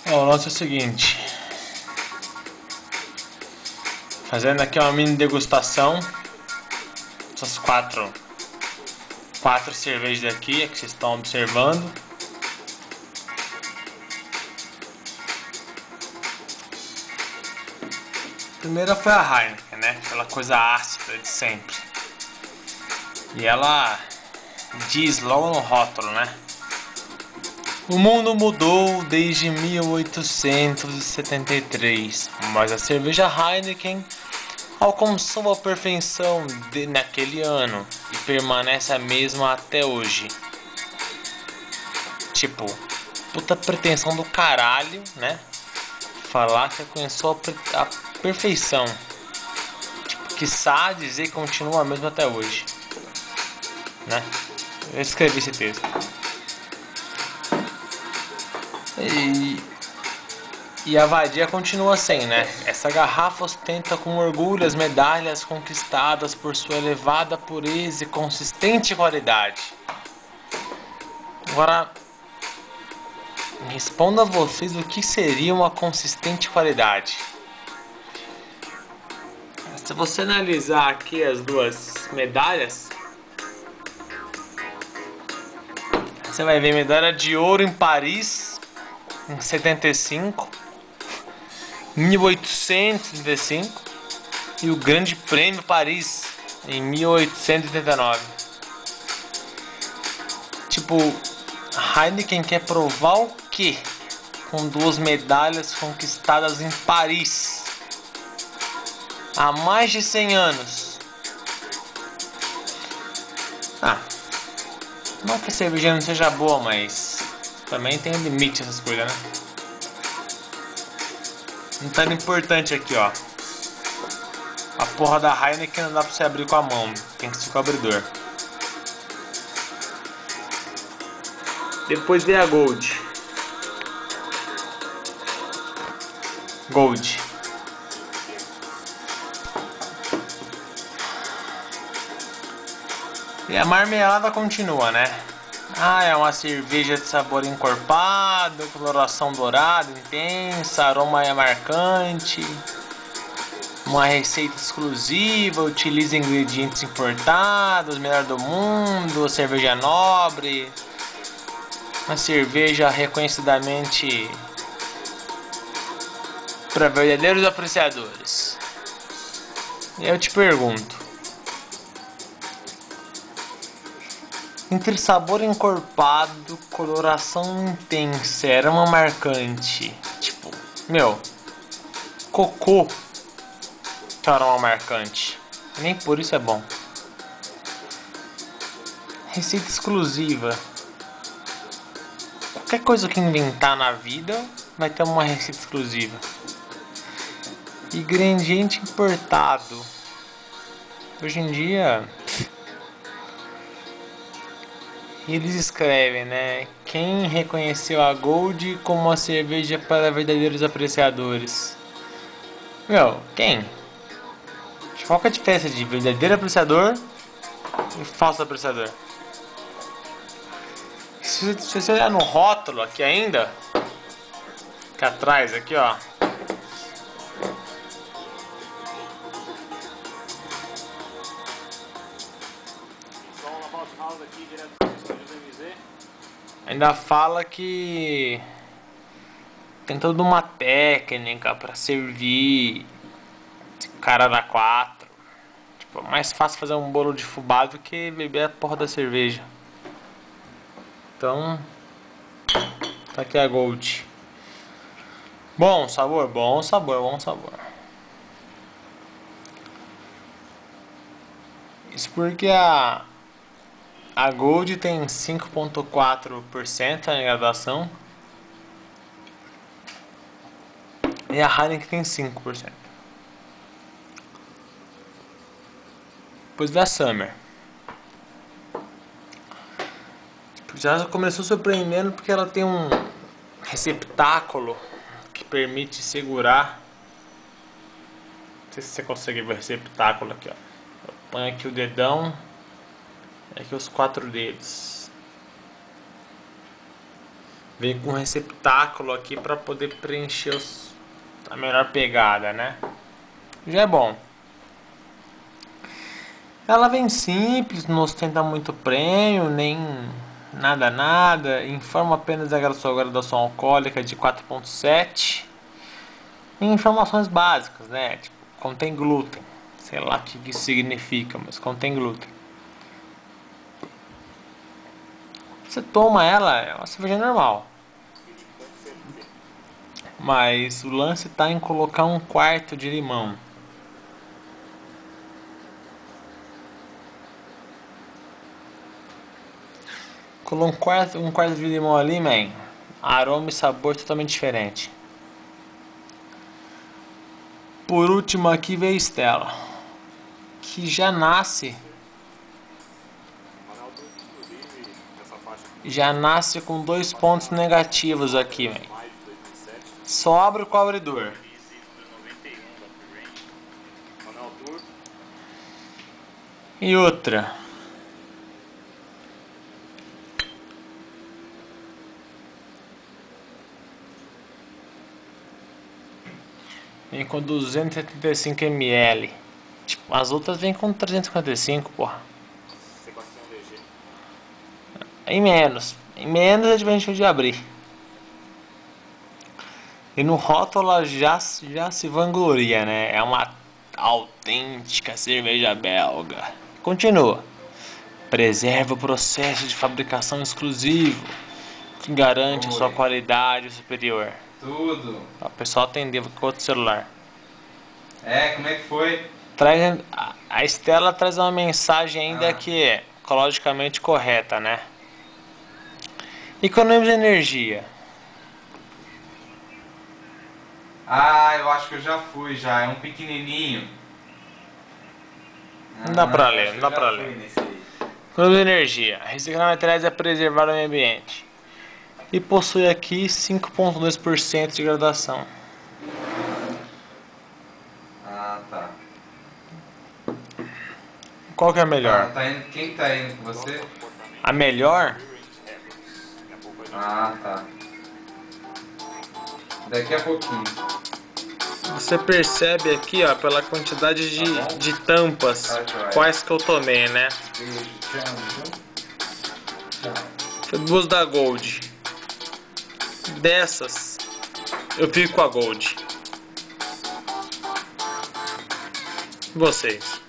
Ó, o lance é o seguinte. Fazendo aqui uma mini degustação. Essas quatro cervejas aqui que vocês estão observando. A primeira foi a Heineken, né? Aquela coisa ácida de sempre. E ela diz logo no rótulo, né? O mundo mudou desde 1873, mas a cerveja Heineken alcançou a perfeição naquele ano e permanece a mesma até hoje. Tipo, puta pretensão do caralho, né? Falar que alcançou a perfeição. Tipo, quiçá dizer que continua a mesma até hoje, né? Eu escrevi esse texto. E a vadia continua sem, né? Essa garrafa ostenta com orgulho as medalhas conquistadas por sua elevada pureza e consistente qualidade. Agora, responda a vocês o que seria uma consistente qualidade. Se você analisar aqui as duas medalhas, você vai ver medalha de ouro em Paris em 75, 1835 e o Grande Prêmio Paris em 1889. Tipo, Heineken quer provar o quê? Com duas medalhas conquistadas em Paris há mais de 100 anos. Não que a cerveja não seja boa, mas também tem limite essas coisas, né? Um detalhe importante aqui, ó. A porra da Heineken não dá pra você abrir com a mão, tem que ser com o abridor. Depois vem a Gold. E a marmelada continua, né? É uma cerveja de sabor encorpado, coloração dourada intensa, aroma marcante, uma receita exclusiva, utiliza ingredientes importados, melhor do mundo, cerveja nobre, uma cerveja reconhecidamente para verdadeiros apreciadores. E eu te pergunto, entre sabor encorpado, coloração intensa, aroma marcante, tipo, cocô tem aroma marcante, nem por isso é bom. Receita exclusiva. Qualquer coisa que inventar na vida vai ter uma receita exclusiva. Ingrediente importado. Hoje em dia eles escrevem, né? Quem reconheceu a Gold como uma cerveja para verdadeiros apreciadores? Quem? Qual que é a diferença de verdadeiro apreciador e falso apreciador? Se você olhar no rótulo aqui ainda, aqui atrás, aqui ó, ainda fala que tem toda uma técnica pra servir cara da 4. Tipo, é mais fácil fazer um bolo de fubá do que beber a porra da cerveja. Então, tá aqui a Gold. Bom sabor, bom sabor, bom sabor. Isso porque a Gold tem 5,4% na graduação e a Heineken tem 5%. Depois da Summer. Já começou surpreendendo porque ela tem um receptáculo que permite segurar. Não sei se você consegue ver o receptáculo aqui, ó. Eu ponho aqui o dedão e aqui os 4 dedos. Vem com um receptáculo aqui para poder preencher a melhor pegada, né? Já é bom. Ela vem simples, não ostenta muito prêmio, nem nada. Informa apenas a sua graduação alcoólica de 4,7. E informações básicas, né? Tipo, contém glúten. Sei lá o que isso significa, mas contém glúten. Você toma ela, é uma cerveja normal. Mas o lance tá em colocar 1/4 de limão. Colou um quarto de limão ali, man. Aroma e sabor totalmente diferente. Por último aqui veio Stella, que já nasce com 2 pontos negativos aqui, man. Só abre o cobridor. E outra. Vem com 275 ml. Tipo, as outras vêm com 355, porra. Em menos é difícil de abrir. E no rótulo ela já se vangloria, né? É uma autêntica cerveja belga. Continua. Preserva o processo de fabricação exclusivo, que garante a sua qualidade superior. Tudo. O pessoal atendeu com outro celular. Como é que foi? A Stella traz uma mensagem ainda que é ecologicamente correta, né? Economiza energia. Eu acho que eu já fui já. É um pequenininho. Não dá pra ler, não dá pra ler. Economiza energia. Reciclar materiais é preservar o meio ambiente. E possui aqui 5,2% de graduação. Tá. Qual que é a melhor? Quem tá indo com você? A melhor? Tá. Daqui a pouquinho. Você percebe aqui, ó, pela quantidade de tampas, quais que eu tomei, né? Foi 2 da Gold. Dessas, eu fico com a Gold. Vocês?